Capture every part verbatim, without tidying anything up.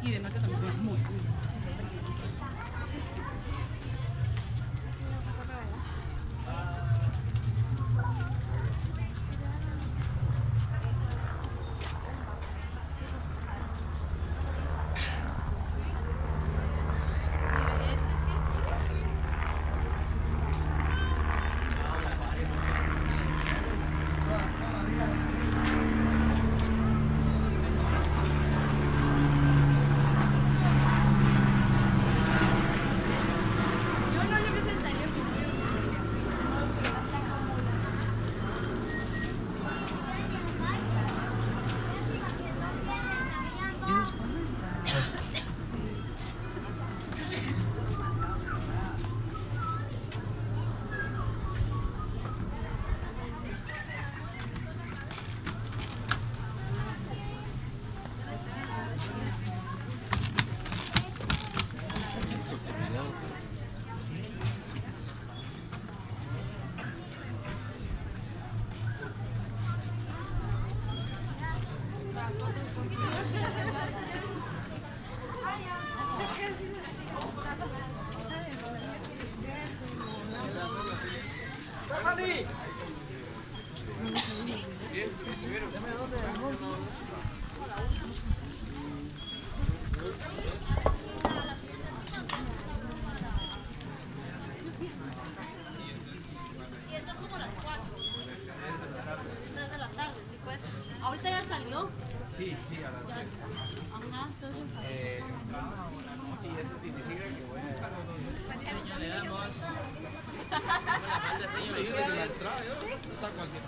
y de noche también es muy lindo. ¿Ahorita ya salió? Sí, sí, a las tres. Ajá, entonces. Eh, y eso significa que voy a dejar Señor, le damos. Con la falda, señor. Yo desde la entrada, yo saco al que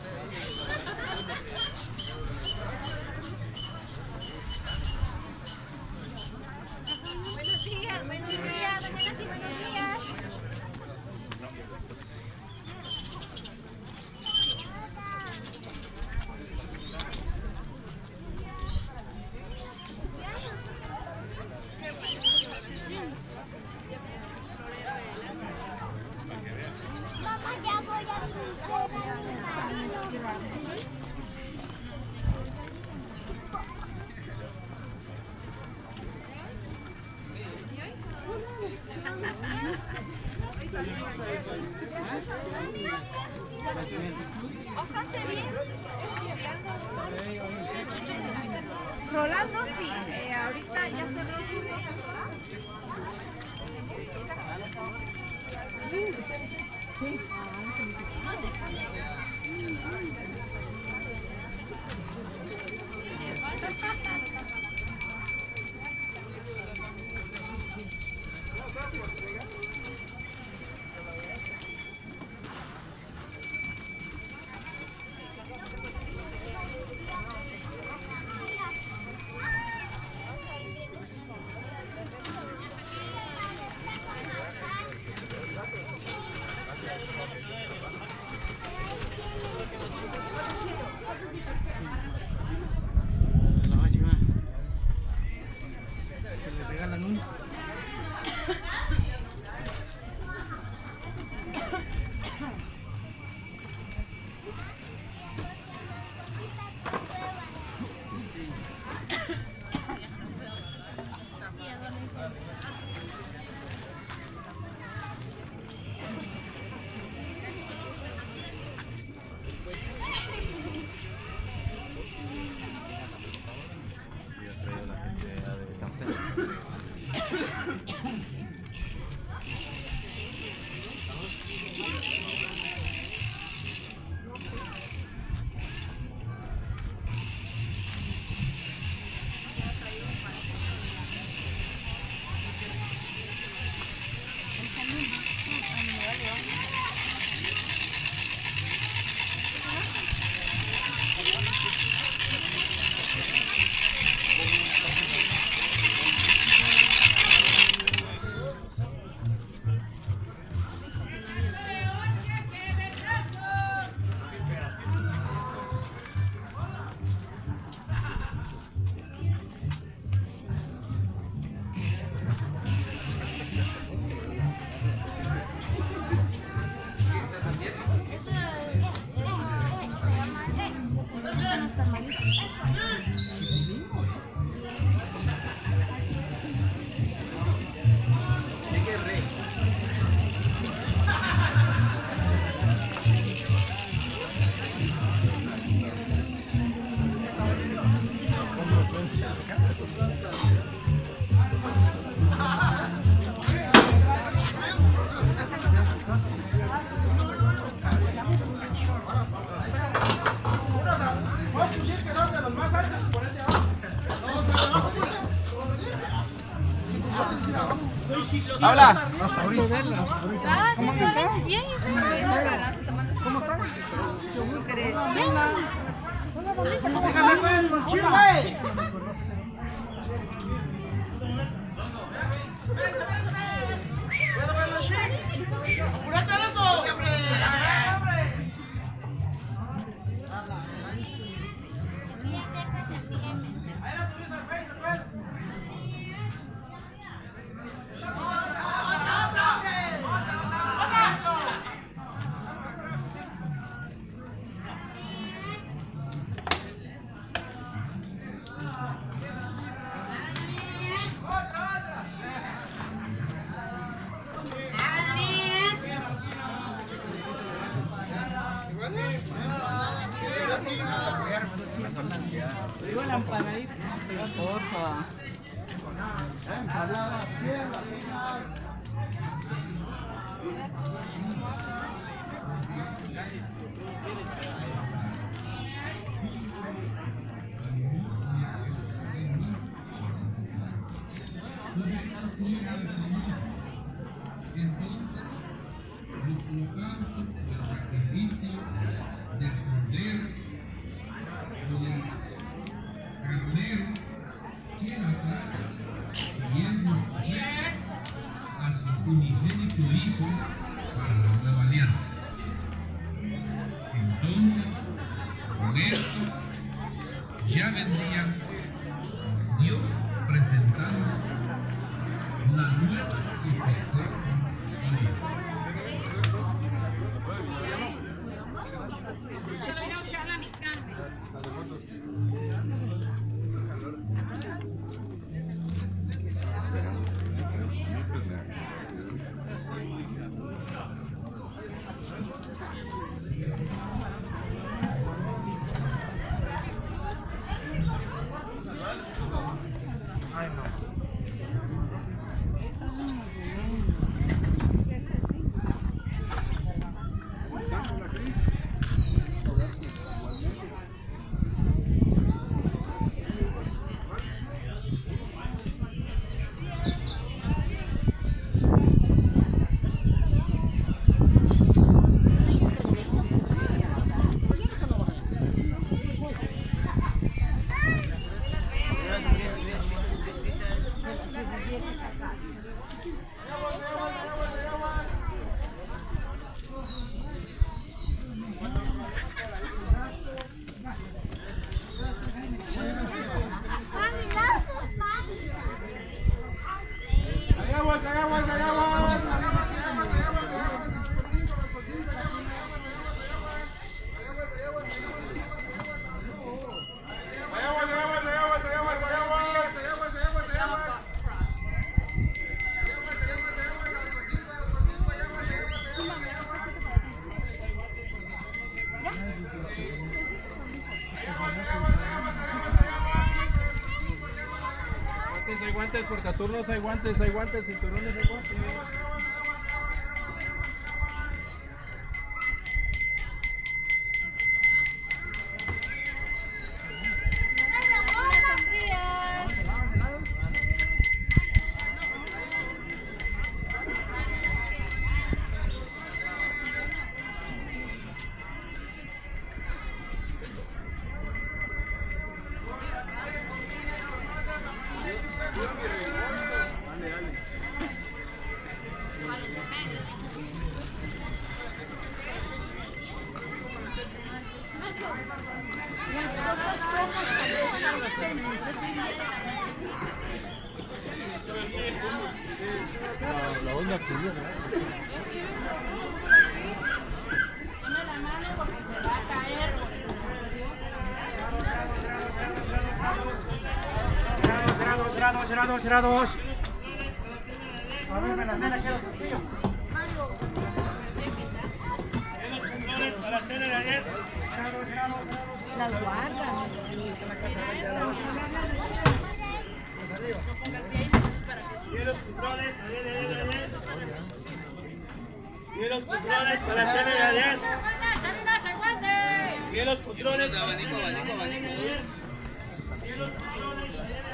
Buenos días, buenos días, doña Nati, buenos días. Mamá, ya voy a bastante bien. Rolando, sí. Eh, ahorita ya cerró su sí. Habla. ¿Cómo está? Bien. ¿Cómo está? Digo la empanadita. Porfa. A su unigénito Hijo para la nueva alianza. Entonces, con esto ya vendría Dios presentando la nueva sucesión. Yo lo voy a buscar a mis campos. Hay guantes, portaturnos, hay guantes, hay guantes, cinturones, hay guantes. La onda tuya, ¿no? Dame la mano porque se va a caer. Cerrados, cerrados, cerrados, cerrados. A ver, la nena quiero sencillo. Las guardan. Para la tele de diez. Bien los controles. Abanico, abanico, abanico. Bien los controles.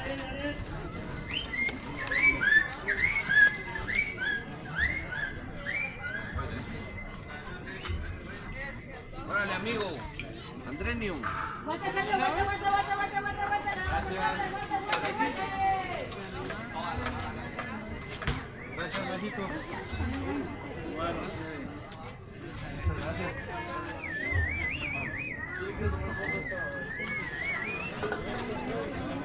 Órale, amigo. Andrenium. Aguanta, Sergio, aguanta, aguanta, aguanta, aguanta, aguanta, aguanta, aguanta, aguanta, aguanta, aguanta. Gracias, México. Bueno. Gracias.